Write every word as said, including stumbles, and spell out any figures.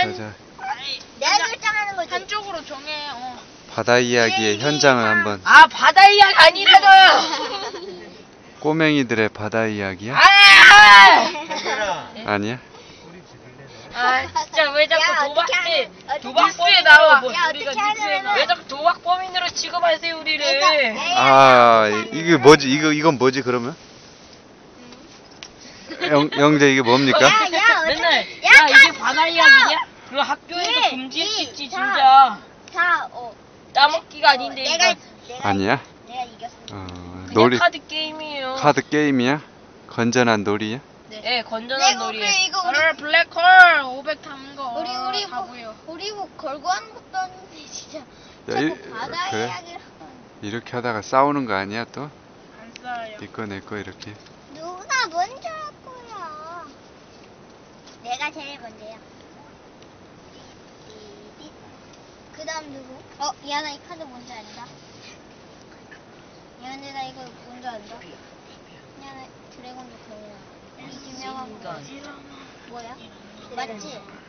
자, 자. 내가 결정하는 거지. 한쪽으로 정해. 어. 바다 이야기의 현장을 한번. 아 바다 이야기 아니잖아요. 꼬맹이들의 바다 이야기야? 아! 아니야? 아 진짜 왜 자꾸 야, 도박 어떻게 하는- 어떻게 도박범에 나와 뭐 야, 우리가 어떻게 하냐면- 왜 자꾸 도박범인으로 취급하세요 우리를? 내가- 아, 이게 뭐지? 이거 이건 뭐지 그러면? 영, 영재 이게 뭡니까? 야, 야, 맨날 어떻게- 야, 야, 이게 가- 바다 가- 이야기냐? 그거 학교에서 일, 금지했겠지 이, 진짜. 자, 어. 따먹기가 아닌데 내가 이거 내가 아니야? 내가 이겼어. 어, 그냥 놀이 카드 게임이에요. 카드 게임이야? 건전한 놀이야? 네, 건전한 내가 놀이. 우리 이거 우리 아, 블랙홀 오백 담은 거. 우리 우리 다 뭐 보여. 우리 뭐 걸고 하는 것도 아닌데 진짜 야, 자꾸 이- 바다 그래? 이야기를 이렇게 하다가 싸우는 거 아니야 또? 안 싸요. 네 거 내 거 이렇게. 누가 먼저 할 거야? 내가 제일 먼저야. 그 다음 누구? 어, 미안아 이 카드 뭔지 안다. 미안해 나 이거 뭔지 안다. 미안해 드래곤도 그냥 이 유명한 거 뭐야? 맞지?